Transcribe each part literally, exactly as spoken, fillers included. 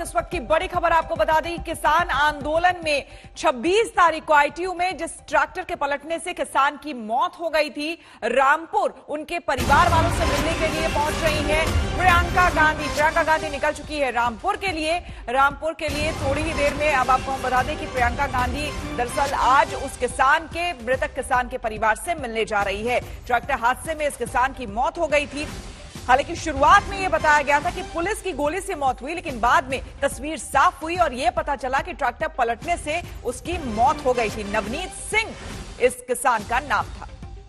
इस वक्त की बड़ी खबर आपको बता दें, किसान आंदोलन में छब्बीस तारीख को आईटीयू में जिस ट्रैक्टर के पलटने से किसान की मौत हो गई थी, रामपुर उनके परिवार वालों से मिलने के लिए पहुंच रही हैं प्रियंका गांधी। प्रियंका गांधी निकल चुकी है रामपुर के लिए। रामपुर के लिए थोड़ी ही देर में अब आपको हम बता दें कि प्रियंका गांधी दरअसल आज उस किसान के मृतक किसान के परिवार से मिलने जा रही है। ट्रैक्टर हादसे में इस किसान की मौत हो गई थी। हालांकि शुरुआत में यह बताया गया था कि पुलिस की गोली से मौत हुई, लेकिन बाद में तस्वीर साफ हुई और यह पता चला कि ट्रैक्टर पलटने से उसकी मौत हो गई थी। नवनीत सिंह इस किसान का नाम था।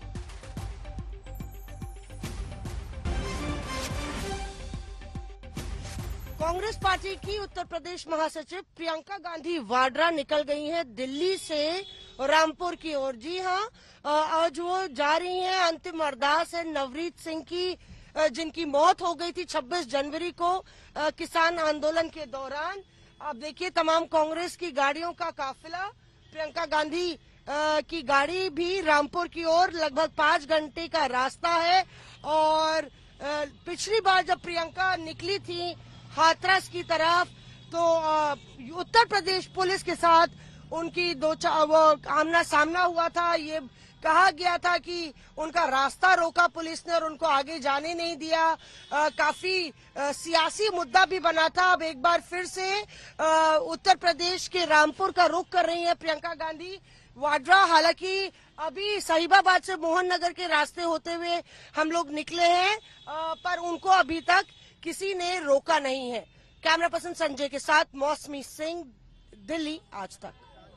कांग्रेस पार्टी की उत्तर प्रदेश महासचिव प्रियंका गांधी वाड्रा निकल गई हैं दिल्ली से रामपुर की ओर। जी हां, आज वो जा रही हैं। अंतिम अरदास है नवनीत सिंह की, जिनकी मौत हो गई थी छब्बीस जनवरी को किसान आंदोलन के दौरान। आप देखिए तमाम कांग्रेस की गाड़ियों का काफिला, प्रियंका गांधी की गाड़ी भी रामपुर की ओर, लगभग पांच घंटे का रास्ता है। और पिछली बार जब प्रियंका निकली थी हाथरस की तरफ तो उत्तर प्रदेश पुलिस के साथ उनकी दो वो आमना सामना हुआ था। ये कहा गया था कि उनका रास्ता रोका पुलिस ने और उनको आगे जाने नहीं दिया। आ, काफी आ, सियासी मुद्दा भी बना था। अब एक बार फिर से आ, उत्तर प्रदेश के रामपुर का रुख कर रही है प्रियंका गांधी वाड्रा। हालांकि अभी सहीबाबाद से मोहन नगर के रास्ते होते हुए हम लोग निकले हैं, आ, पर उनको अभी तक किसी ने रोका नहीं है। कैमरा पर्सन संजय के साथ मौसमी सिंह, दिल्ली आज तक।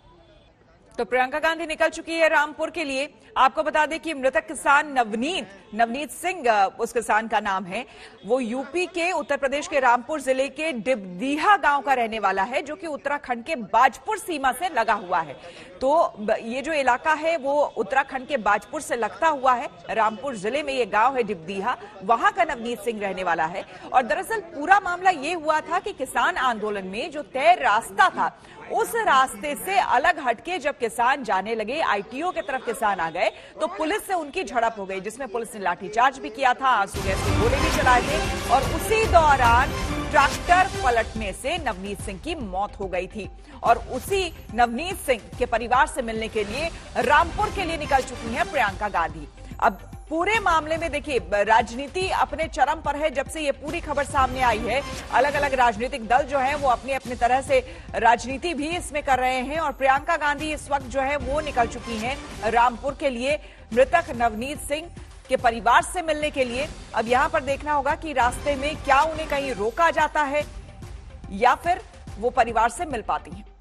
तो प्रियंका गांधी निकल चुकी है रामपुर के लिए। आपको बता दें कि मृतक किसान नवनीत नवनीत सिंह उस किसान का नाम है। वो यूपी के उत्तर प्रदेश के रामपुर जिले के डिबदीहा गांव का रहने वाला है, जो कि उत्तराखंड के बाजपुर सीमा से लगा हुआ है। तो ये जो इलाका है वो उत्तराखंड के बाजपुर से लगता हुआ है। रामपुर जिले में ये गांव है डिबदीहा, वहां का नवनीत सिंह रहने वाला है। और दरअसल पूरा मामला ये हुआ था कि किसान आंदोलन में जो तय रास्ता था उस रास्ते से अलग हटके जब किसान जाने लगे, आईटीओ की तरफ किसान आ गए, तो पुलिस से उनकी झड़प हो गई, जिसमें पुलिस ने लाठीचार्ज भी किया था, आंसू गैस के गोले भी चलाए थे। और उसी दौरान ट्रैक्टर पलटने से नवनीत सिंह की मौत हो गई थी। और उसी नवनीत सिंह के परिवार से मिलने के लिए रामपुर के लिए निकल चुकी हैं प्रियंका गांधी। अब पूरे मामले में देखिए राजनीति अपने चरम पर है। जब से ये पूरी खबर सामने आई है, अलग अलग राजनीतिक दल जो हैं वो अपनी अपनी तरह से राजनीति भी इसमें कर रहे हैं। और प्रियंका गांधी इस वक्त जो है वो निकल चुकी हैं रामपुर के लिए मृतक नवनीत सिंह के परिवार से मिलने के लिए। अब यहां पर देखना होगा कि रास्ते में क्या उन्हें कहीं रोका जाता है या फिर वो परिवार से मिल पाती हैं।